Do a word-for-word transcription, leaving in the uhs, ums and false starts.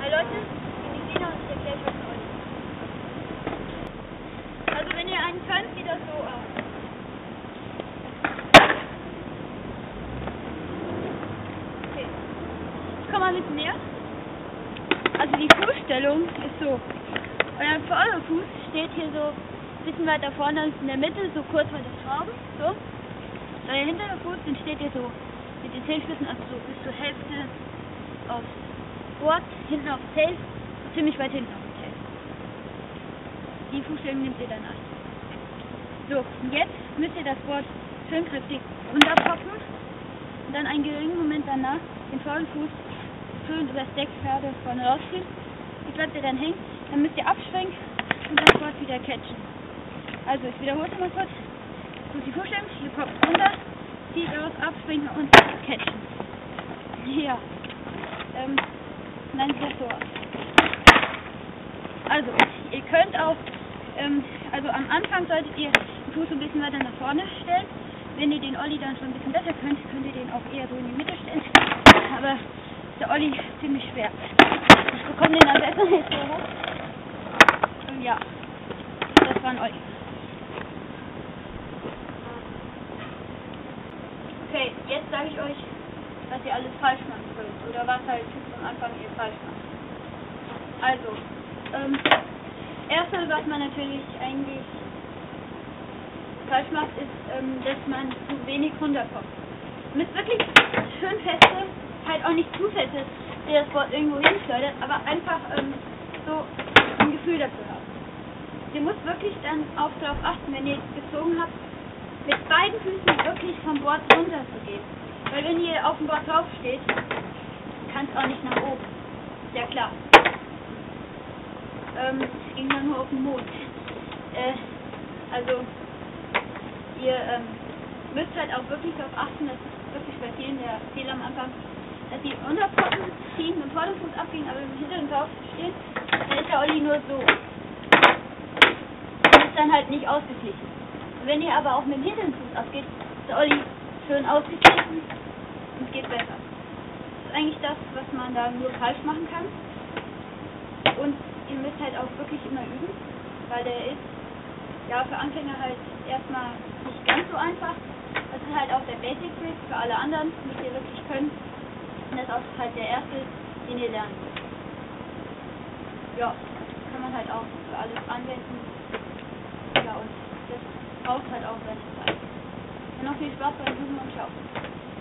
Weil Leute, die sehen und ich erkläre euch was Olli. Also wenn ihr einen könnt, sieht das so aus. Okay. Ich komme mal ein bisschen näher. Also die Fußstellung ist so. Euer Vorderfuß steht hier so ein bisschen weiter vorne als in der Mitte, so kurz vor der Schraube. So. Euer hinterer Fuß, den steht ihr so mit den Zehenspitzen, also so bis zur Hälfte aufs Board, hinten aufs Tail, ziemlich weit hinten auf dem Tail. Die Fußstellung nehmt ihr dann ein. So, und jetzt müsst ihr das Board schön kräftig runterpoppen und dann einen geringen Moment danach den vollen Fuß schön über das Deck gerade vorne rausziehen. Die bleibt ihr dann hängen, dann müsst ihr abschwenken und das Board wieder catchen. Also ich wiederhole es mal kurz. So, die Fußstellung, ihr poppt runter, zieht raus, abschwenken und catchen. Ja. Ähm, dann sieht das so aus. Also, ihr könnt auch, ähm, also am Anfang solltet ihr den Fuß ein bisschen weiter nach vorne stellen. Wenn ihr den Olli dann schon ein bisschen besser könnt, könnt ihr den auch eher so in die Mitte stellen. Aber der Olli ist ziemlich schwer. Ich bekomme den am besten nicht so hoch. Und ja, das war ein Olli. Okay, jetzt sage ich euch, was ihr alles falsch machen könnt. Oder was halt am Anfang ihr falsch macht. Also, ähm, erste, was man natürlich eigentlich falsch macht, ist, ähm, dass man zu wenig runterkommt. Ihr müsst wirklich schön feste, halt auch nicht zu feste, der das Board irgendwo hinschleudert, aber einfach ähm, so ein Gefühl dafür haben. Ihr müsst wirklich dann auch darauf achten, wenn ihr gezogen habt, mit beiden Füßen wirklich vom Board runter zu gehen. Weil wenn ihr auf dem Board drauf steht, kann es auch nicht nach oben. Ist ja klar. Ähm, es ging dann nur auf den Mond. Äh, also, ihr ähm, müsst halt auch wirklich darauf achten, das ist wirklich bei vielen der Fehler am Anfang, dass die Unterpoppen ziehen, mit dem Vorderfuß abgehen, aber im hinteren drauf stehen, dann ist der Olli nur so. Und ist dann halt nicht ausgeglichen. Und wenn ihr aber auch mit dem hinteren Fuß abgeht, ist der Olli schön ausgeglichen und geht besser. Das ist eigentlich das, was man da nur falsch machen kann. Und ihr müsst halt auch wirklich immer üben, weil der ist ja für Anfänger halt erstmal nicht ganz so einfach. Das ist halt auch der Basic Trick für alle anderen, die ihr wirklich können. Und das ist auch halt der erste, den ihr lernen müsst. Ja, kann man halt auch für alles anwenden. Ja, und das braucht halt auch seine Zeit. Dann noch viel Spaß beim Üben und ciao.